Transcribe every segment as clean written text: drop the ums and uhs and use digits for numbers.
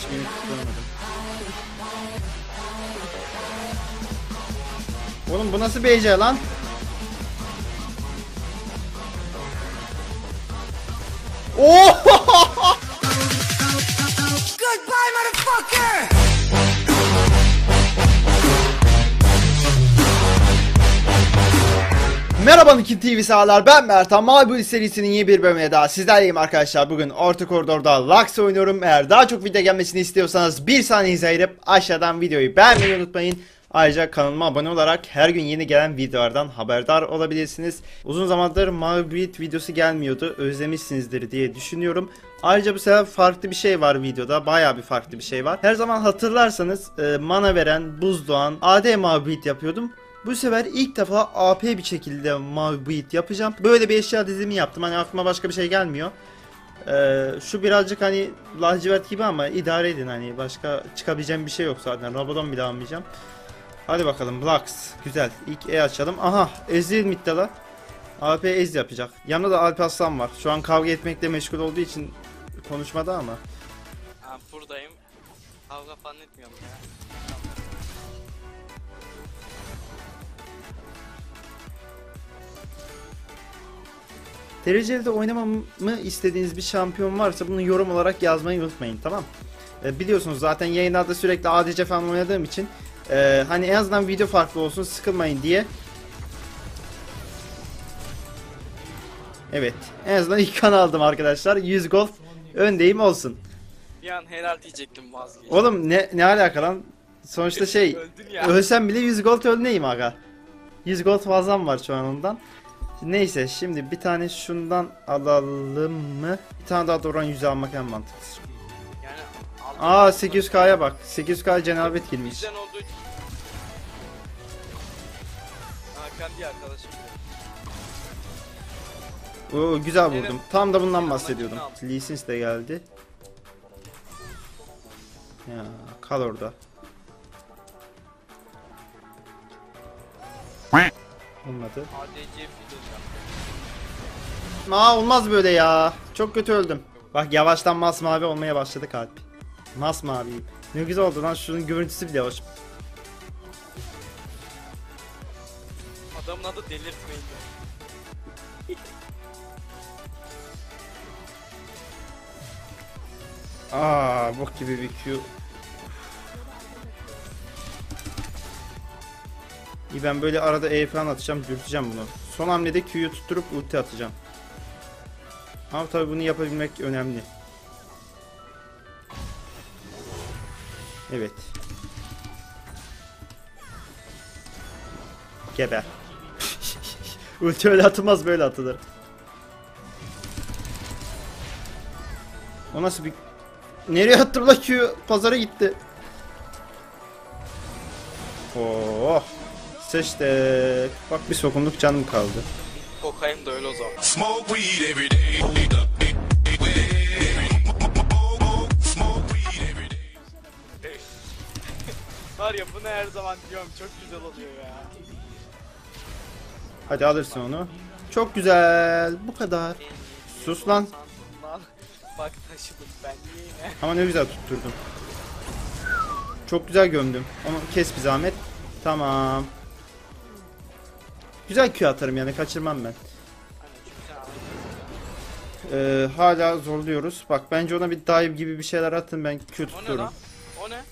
Hiçbirini tutturamadım. Oğlum bu nasıl BC lan? Oh! Goodbye, motherfucker! Merhaba Nikin TV sağlar, ben Mertan. Mavi serisinin yeni bir bölümüne daha sizlerleyim arkadaşlar. Bugün Orta Koridor'da Lux oynuyorum. Eğer daha çok video gelmesini istiyorsanız bir saniyenizi ayırıp aşağıdan videoyu beğenmeyi unutmayın. Ayrıca kanalıma abone olarak her gün yeni gelen videolardan haberdar olabilirsiniz. Uzun zamandır Mavi Breed videosu gelmiyordu. Özlemişsinizdir diye düşünüyorum. Ayrıca bu sefer farklı bir şey var videoda. Bayağı bir farklı bir şey var. Her zaman hatırlarsanız mana veren, buz doğan, AD Mavi Breed yapıyordum. Bu sefer ilk defa AP bir şekilde Mavi Breed yapacağım. Böyle bir eşya dizimi yaptım. Hani aklıma başka bir şey gelmiyor. Şu birazcık hani lacivert gibi ama idare edin, hani başka çıkabileceğim bir şey yok zaten. Rabadon bile almayacağım. Hadi bakalım Lux. Güzel. İlk E açalım. Aha, Ezreal midde la. AP Ez yapacak. Yanında da Alparslan var. Şu an kavga etmekle meşgul olduğu için konuşmada ama. Ha, buradayım. Kavga falan etmiyorum ya. Dereceli de oynamamı istediğiniz bir şampiyon varsa bunu yorum olarak yazmayı unutmayın, tamam. Biliyorsunuz zaten yayınlarda sürekli ADC falan oynadığım için hani en azından video farklı olsun, sıkılmayın diye. Evet, en azından ilk kan aldım arkadaşlar. 100 gold öndeyim olsun. Bir an helal diyecektim, vazgeçtim. Oğlum ne alaka lan? Sonuçta şey, ölsem bile 100 gold öndeyim aga. 100 gold fazlam var şu an ondan. Neyse, şimdi bir tane şundan alalım mı? Bir tane daha Doran 100 almak en mantıklısı. Yani 800k'ya bak. 800k cenabet girmiş. bizden olduğu için. Hakan diye arkadaşım. Oo, güzel vurdum. Tam da bundan bahsediyordum. Lee Sin de geldi. Ya kal orada. Olmadı. ADC filosu. Olmaz böyle ya. Çok kötü öldüm. Bak yavaştan masmavi olmaya başladı kalp. Masmavi. Ne güzel oldu lan, şunun görüntüsü bile hoş. Adamın adı delirtmeyin. Bok gibi bir Q. İyi, ben böyle arada E falan atacağım, dürteceğim bunu. Son hamlede Q'yu tutturup ulti atacağım. Ama tabii bunu yapabilmek önemli. Evet. Geber. Ulti öyle atılmaz, böyle atılır. O nasıl bir... Nereye attım la Q? Pazara gitti. Oh. Seçtik. Bak bir sokumluk canım kaldı. Kokain da öyle o zaman. Smoke weed every day. Var ya, bunu her zaman diyorum, çok güzel oluyor ya. Hadi alırsın onu. Çok güzel. Bu kadar. Sus lan. Bak taşıdım ben yine. Ama ne güzel tutturdum. Çok güzel gömdüm. Onu kes bir zahmet. Tamam. Güzel Q atarım yani, kaçırmam ben. Hala zorluyoruz. Bak bence ona bir dive gibi bir şeyler atın, ben Q O ne tutuyorum. lan? O ne?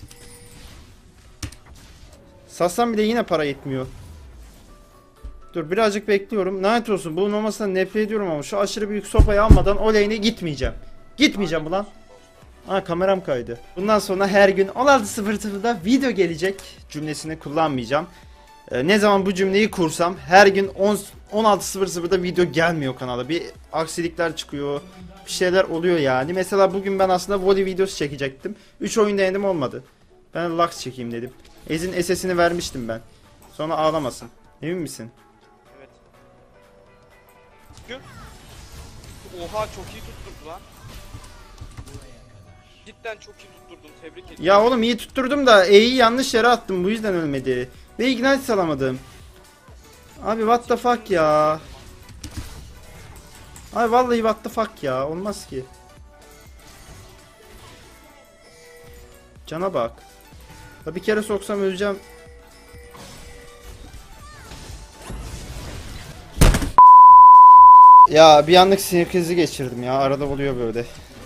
Satsam bile yine para yetmiyor. Dur birazcık bekliyorum. Lanet olsun, bunun olmasından nefret ediyorum ama şu aşırı büyük sopayı almadan o lane'e gitmeyeceğim. Gitmeyeceğim ulan. Kameram kaydı. Bundan sonra her gün 16.00'da video gelecek cümlesini kullanmayacağım. Ne zaman bu cümleyi kursam her gün 16.00'da video gelmiyor kanala. Bir aksilikler çıkıyor. Bir şeyler oluyor yani. Mesela bugün ben aslında volley videosu çekecektim. 3 oyun denedim, olmadı. Ben Lux çekeyim dedim. Ez'in SS'ini vermiştim ben. Sonra ağlamasın. Emin misin? Evet. Oha, çok iyi tutturdun lan. Cidden çok iyi tutturdun, tebrik ederim. Ya oğlum iyi tutturdum da E'yi yanlış yere attım, bu yüzden ölmedi. Ve ignite salamadım. Abi what the fuck ya. Abi vallahi what the fuck ya, olmaz ki. Cana bak. Ya bir kere soksam öleceğim. Ya bir anlık sinir krizi geçirdim ya. Arada oluyor böyle.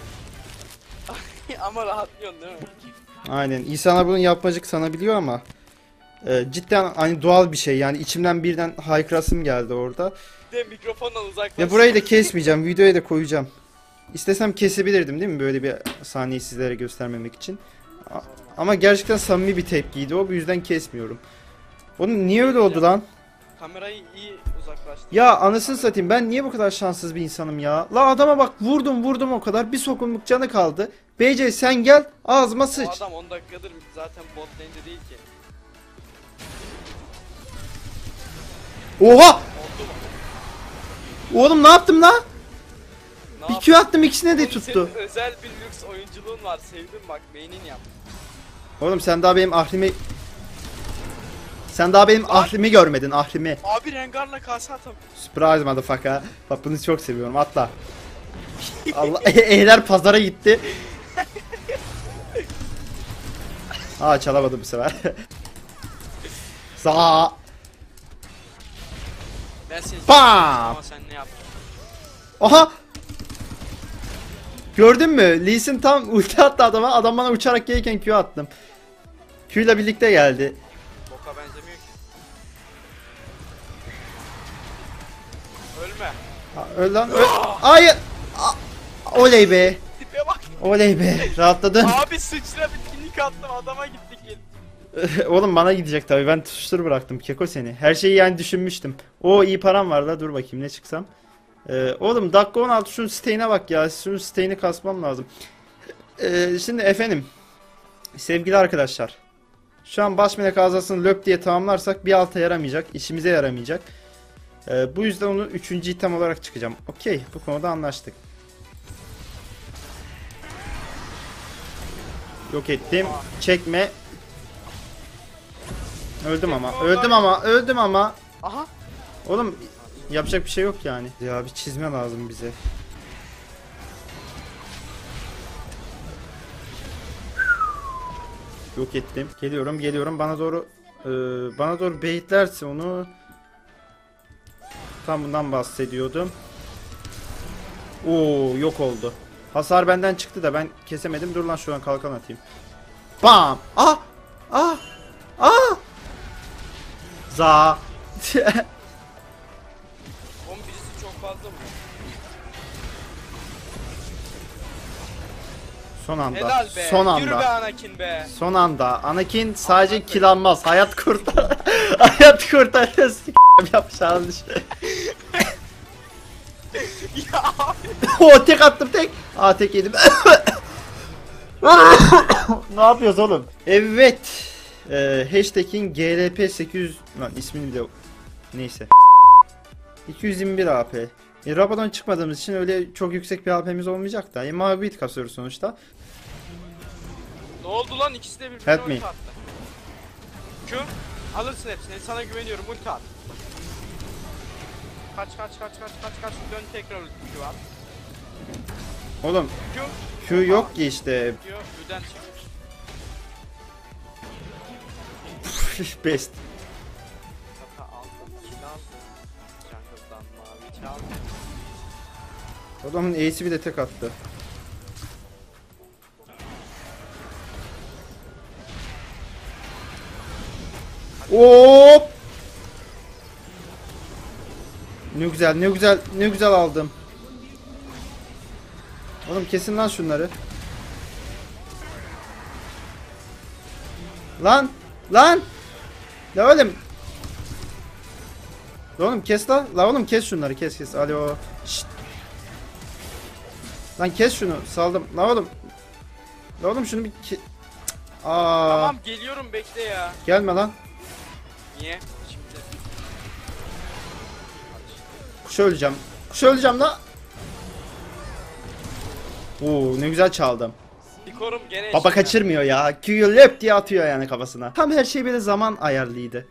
Ama rahatlıyorsun değil mi? Aynen. İnsanlar bunu yapmacık sanabiliyor ama cidden hani doğal bir şey. Yani içimden birden haykırasım geldi orada. Bir de mikrofondan uzaklaş. Ve burayı da kesmeyeceğim. Videoya da koyacağım. İstesem kesebilirdim değil mi? Böyle bir sahneyi sizlere göstermemek için. Ama gerçekten samimi bir tepkiydi o. Bu yüzden kesmiyorum. Onun niye öyle oldu lan? Kamerayı iyi uzaklaştır. Ya anasını satayım, ben niye bu kadar şanssız bir insanım ya? La adama bak, vurdum o kadar. Bir sokumluk canı kaldı. BC sen gel ağzıma O sıç. adam 10 dakikadır zaten bot lane'de değil ki. Oha! Oldu mu? Oğlum ne yaptım la? Ne Bir yaptın? Q attım, ikisine de Oğlum tuttu. senin özel bir lüks oyunculuğun var. Sevdim bak, beynin yap. Oğlum sen daha benim ahlimi... Sen daha benim ahlimi görmedin, ahlimi. Abi Rengar'la kase atam. Surprise motherfucker. Bak bunu çok seviyorum, atla. Allah, Eyler pazara gitti. Aa çalamadım bu sefer. Za. Ben seni Bam! ama sen ne yaptın? Aha! Gördün mü? Lee Sin tam ulti attı adama. Adam bana uçarak gelirken Q attım. Q ile birlikte geldi. Boka benzemiyor ki. Ölme. Öl lan. Öl. Hayır. Oley be. Tipe bak. Oley be. Rahatladım. Abi sıçra bitkinlik attım, adama gittik el. Oğlum bana gidecek tabii. Ben tuşları bıraktım. Keko seni. Her şeyi yani düşünmüştüm. O iyi param var la. Dur bakayım ne çıksam. Oğlum dakika 16 şunun stay'ine bak ya. Şunun stay'ini kasmam lazım. Şimdi efendim. Sevgili arkadaşlar. Şu an baş melek azasını löp diye tamamlarsak bir alta yaramayacak. İşimize yaramayacak. Bu yüzden onu 3. item olarak çıkacağım. Okey. Bu konuda anlaştık. Yok ettim. Çekme. Öldüm ama. Aha. Oğlum yapacak bir şey yok yani. Ya bir çizme lazım bize. Yok ettim. Geliyorum. Bana doğru baitlerse onu. Tam bundan bahsediyordum. Oo yok oldu. Hasar benden çıktı da ben kesemedim. Dur lan şu an kalkan atayım. Bam! Ah! Ah! Ah! Za! Oğlum birisi çok fazla mı? Son anda. Helal be. Son Yürü be anda. Anakin be. Son anda. Anakin sadece kill almaz. Hayat kurtar. Hayat kurtarır. Yapacağınız şey. Ya abi. O tek attım tek. Aa tek yedim. Ne yapıyoruz oğlum? Evet. Hashtag'in GLP 800 lan ismini bile neyse. 221 AP. Rabadan çıkmadığımız için öyle çok yüksek bir AP'miz olmayacak da. Mavi beat kasıyoruz sonuçta. Ne oldu lan, ikisi de birbirine Help me. ulti attı. Q alırsın hepsini, sana güveniyorum, ulti at. Kaç dön tekrar ulti Q at. Oğlum Q Q yok ki işte. Q Q'den çık. Best. Kata aldım, kill aldım. Jungle'dan mavi çaldım. Adamın Ace'i bir de tek attı. Hop! Ne güzel aldım. Oğlum kesin lan şunları. Lan! La oğlum. La oğlum kes la. La oğlum kes şunları, kes. Alo. Şşt. Lan kes şunu. Saldım. La oğlum. La oğlum şunu bir Aa. Tamam geliyorum, bekle ya. Gelme lan. Niye? Şimdi. Kuş öleceğim la. Oo ne güzel çaldım. Dikorum gene Baba eşit. kaçırmıyor ya. Q'yu löp diye atıyor yani kafasına. Tam her şey böyle zaman ayarlıydı.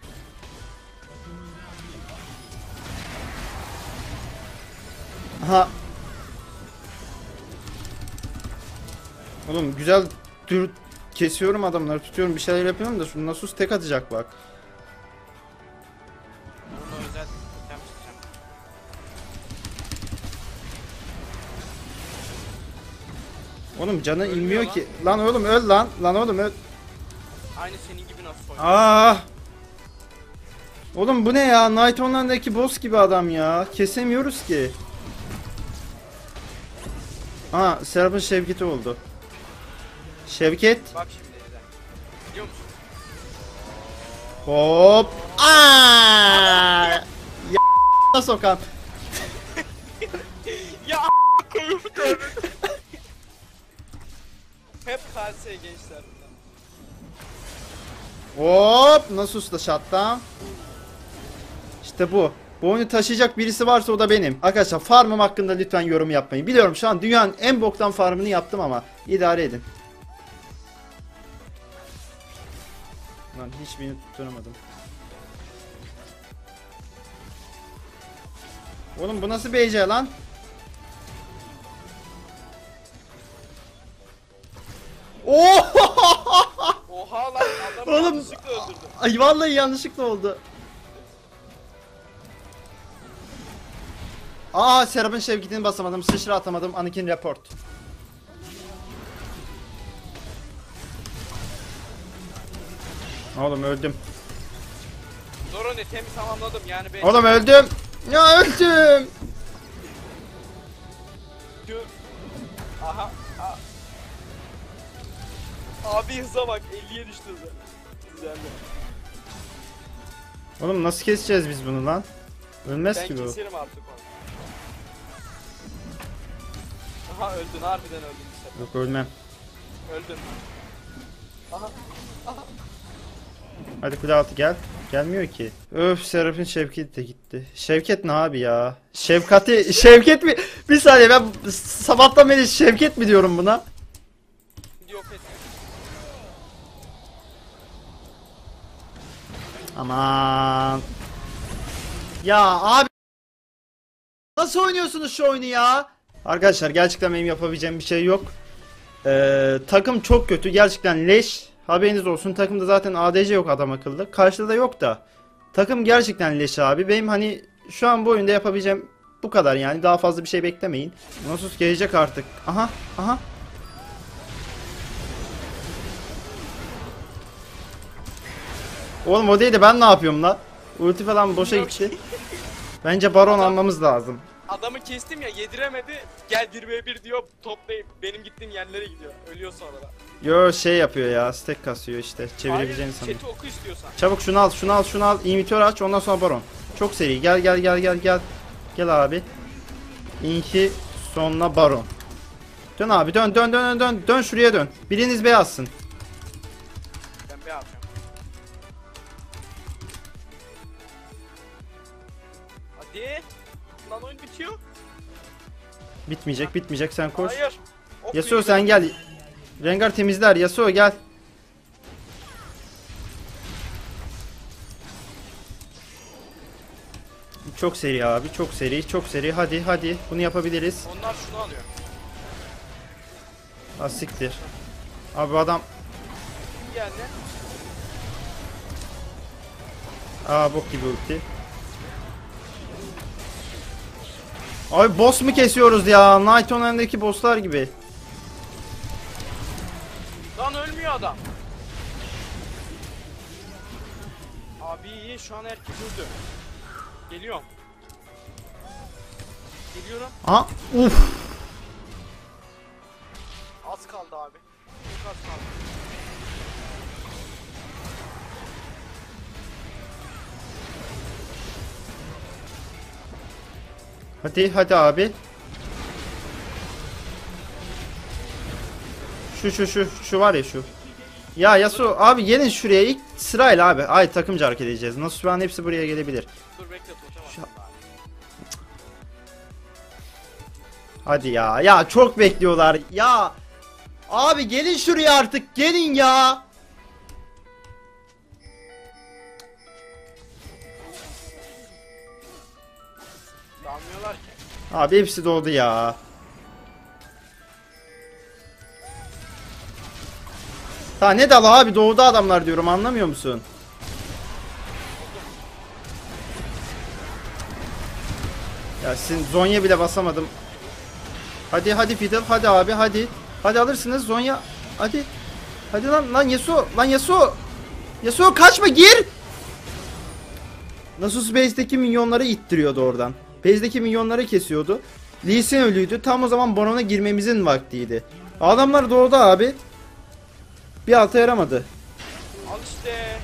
Aha. Oğlum güzel kesiyorum adamları, tutuyorum, bir şeyler yapıyorum da şu Nasus tek atacak bak. Onunla özel item çıkacağım. Oğlum canı Ölmüyor inmiyor lan. ki. Lan oğlum öl lan. Lan oğlum öl. Aynı senin gibi nasıl oynuyor? Aa! Oğlum bu ne ya? Night Online'daki boss gibi adam ya. Kesemiyoruz ki. Aa, Serap'ın Şevket'i oldu. Şevket. Bak şimdi Ezel. Biliyor musun? Hop. Aa! Ya sokan. Ya koyup hep KS gençler bunlar. Hop. Nasus da shutdown. İşte bu. Bu oyunu taşıyacak birisi varsa o da benim. Arkadaşlar farmım hakkında lütfen yorum yapmayın. Biliyorum şu an dünyanın en boktan farmını yaptım ama idare edin. Lan hiçbirini tutturamadım. Oğlum bu nasıl BC lan? Oh! Oha lan adam Oğlum. yanlışlıkla öldürdü. Ay vallahi yanlışlıkla oldu. Aa, Serap'ın Şevket'ini basamadım, sıçra atamadım, Anakin report. Oğlum öldüm. Zoran'ı temiz tamamladım yani ben. Oğlum öldüm. Ya öldüm. Aha. Abi hıza bak 50'ye düştü hızı. Güzel. Oğlum nasıl keseceğiz biz bunu lan? Ölmez Ben ki bu. keserim artık onu. Aha öldün harbiden öldün bir sefer. Yok ölmem. Öldün. Aha. Hadi kule altı gel. Gelmiyor ki. Öf, Serap'ın Şevket de gitti. Şevket ne abi ya? Şevket mi? Bir saniye, ben sabahtan beri Şevket mi diyorum buna? Yok et. Aman. Ya abi. Nasıl oynuyorsunuz şu oyunu ya? Arkadaşlar gerçekten benim yapabileceğim bir şey yok. Takım çok kötü. Gerçekten leş. Haberiniz olsun. Takımda zaten ADC yok adam akıllı. Karşıda da yok da. Takım gerçekten leş abi. Benim hani şu an bu oyunda yapabileceğim bu kadar yani. Daha fazla bir şey beklemeyin. Nasus gelecek artık. Aha. Aha. Oğlum o değil de ben ne yapıyorum lan? Ulti falan boşa gitti. Bence baron almamız lazım. Adamı kestim ya yediremedi. Gel 1v1 diyor toplayıp benim gittiğim yerlere gidiyor. Ölüyor sonra da. Yo şey yapıyor ya, stack kasıyor işte. Çevirebileceğini sanırım. Chat'i oku istiyorsan. Çabuk şunu al, şunu al, şunu al. İnhibitör aç, ondan sonra baron. Çok seri. Gel gel gel gel gel. Gel abi. İnhi sonra baron. Dön abi, dön dön dön dön. Dön şuraya dön. Biriniz beyazsın. Ben bir yapacağım. Hadi. Lan oyun bitiyor. Bitmeyecek, bitmeyecek, sen koş. Hayır. Ok Yasuo yedi. sen gel. Rengar temizler. Yasuo gel. Çok seri abi, çok seri, çok seri. Hadi hadi, bunu yapabiliriz. Onlar şunu alıyor. Ha siktir. Abi adam. Kim geldi? Aa, bok gibi ulti. Abi boss mu kesiyoruz ya? Night Online'daki bosslar gibi. Lan ölmüyor adam. Abi iyi şu an herkes öldü. Geliyorum. Geliyorum. Aha, uf. Az kaldı abi. Çok az kaldı. Hadi hadi abi. Şu var ya şu. Ya Yasuo abi gelin şuraya ilk sırayla abi. Ay takımca hareket edeceğiz. Nasıl şu an hepsi buraya gelebilir. Dur bekle tutacağım. Şu- Hadi ya. Ya çok bekliyorlar. Ya. Abi gelin şuraya artık. Gelin ya. Dalmıyorlar ki. Abi hepsi doğdu ya. Ta ne dalı abi, doğuda adamlar diyorum, anlamıyor musun? Ya sizin Zonya bile basamadım. Hadi hadi Fiddle, hadi abi, hadi. Hadi alırsınız Zonya. Hadi. Hadi lan Yasuo, lan Yasuo. Yasuo kaçma, gir. Nasus base'deki minyonları ittiriyordu oradan. Base'deki minyonları kesiyordu. Lee Sin ölüydü. Tam o zaman Baron'a girmemizin vaktiydi. Adamlar doğdu abi. Bir alta yaramadı. Al işte.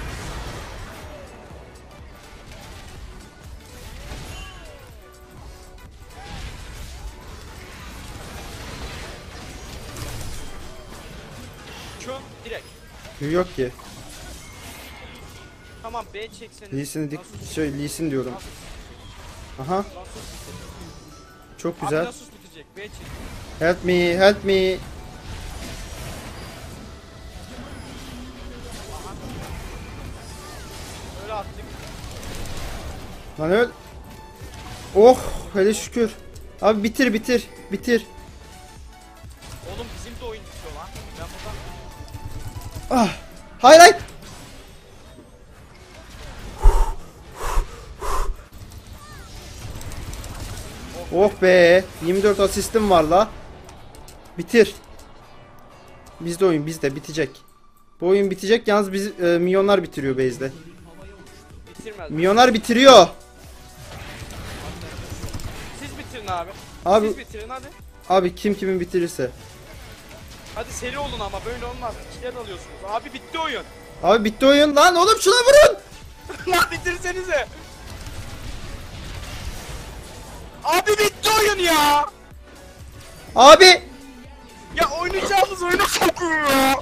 Çöm direkt. Yok ki. Tamam B çeksene. Lee Sin'i Nasus- Lee Sin diyorum. Aha, Nasus bitecek. çok Abi güzel. Nasus bitecek. B çek. Help me, help me. Öyle attık. Lan öl. Oh, hele şükür. Abi bitir bitir bitir. Oğlum bizim de oyun bitiyor lan. Ben buradan... Ah. Hayır hayır. Oh be. 24 asistim var la. Bitir. Bizde oyun, bizde bitecek. Bu oyun bitecek, yalnız biz milyonlar bitiriyor base'de. Bitirmez. Milyonlar bitiriyor. Siz bitirin abi. Abi- Siz bitirin hadi. Abi kim kimin bitirirse. Hadi seri olun ama böyle olmaz. İkiler alıyorsunuz. Abi bitti oyun. Abi bitti oyun lan, oğlum şuna vurun. Lan bitirsenize. Abi bitti oyun ya. Abi. Ya oynayacağımız oyunu sokuyor ya.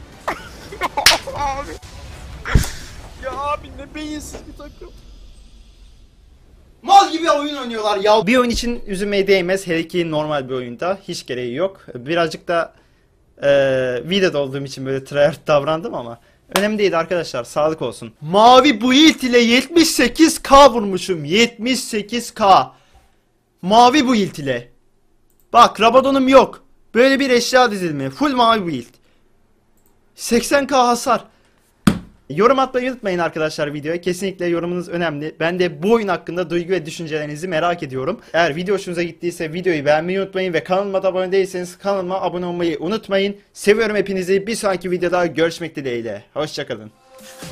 Abi. Ya abi ne beyinsiz bir takım. Mal gibi oyun oynuyorlar ya. Bir oyun için üzülmeye değmez. Hele ki normal bir oyunda. Hiç gereği yok. Birazcık da videoda olduğum için böyle tryhard davrandım ama önemli değil arkadaşlar. Sağlık olsun. Mavi build ile 78k vurmuşum. 78k. Mavi build ile. Bak, Rabadon'um yok. Böyle bir eşya dizilimi. Full mavi build. 80k hasar. Yorum atmayı unutmayın arkadaşlar videoya. Kesinlikle yorumunuz önemli. Ben de bu oyun hakkında duygu ve düşüncelerinizi merak ediyorum. Eğer video hoşunuza gittiyse videoyu beğenmeyi unutmayın ve kanalıma da abone değilseniz kanalıma abone olmayı unutmayın. Seviyorum hepinizi. Bir sonraki videoda görüşmek dileğiyle. Hoşçakalın.